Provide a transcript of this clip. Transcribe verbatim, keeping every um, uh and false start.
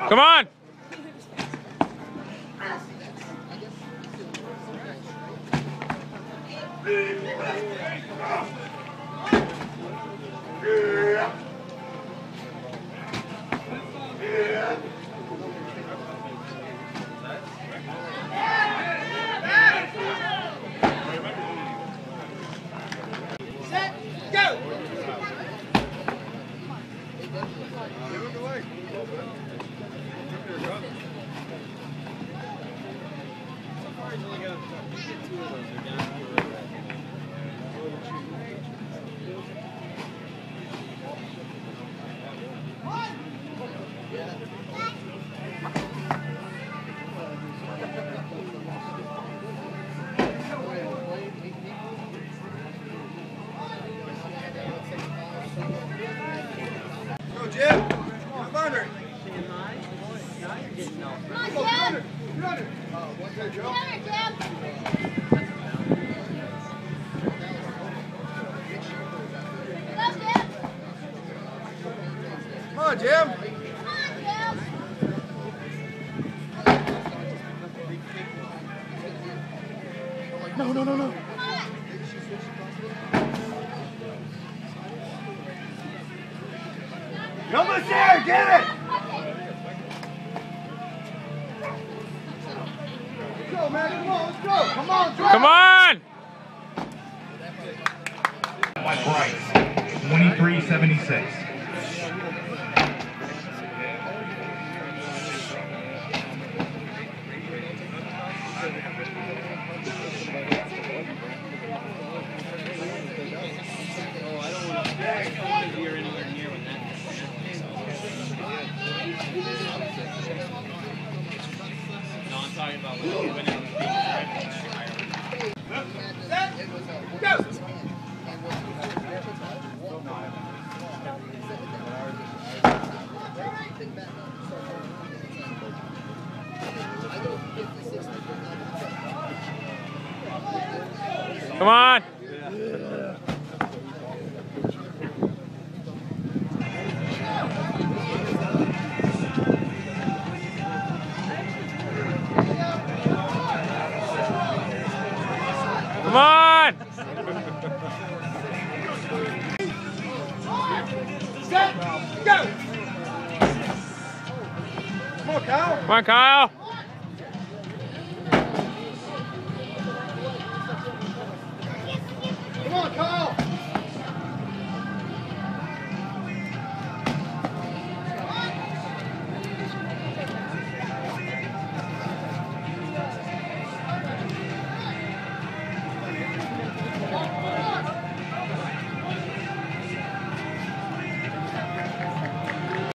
Come on! Set, go! Go, Jim! Come on, Jim! Come on, Jim! Get under! Oh, one good, Joe. Get under, Jim! Come on, Jim! Come on, Jim! No, no, no, no. You're almost there, get it! Let's go, man, come on, let's go! Come on, drive! Come on! By Bryce, twenty-three seventy-six. Talking about when you went in with people, Set, go! Come on! Come on! Set, go! Come on, Kyle! Come on, Kyle!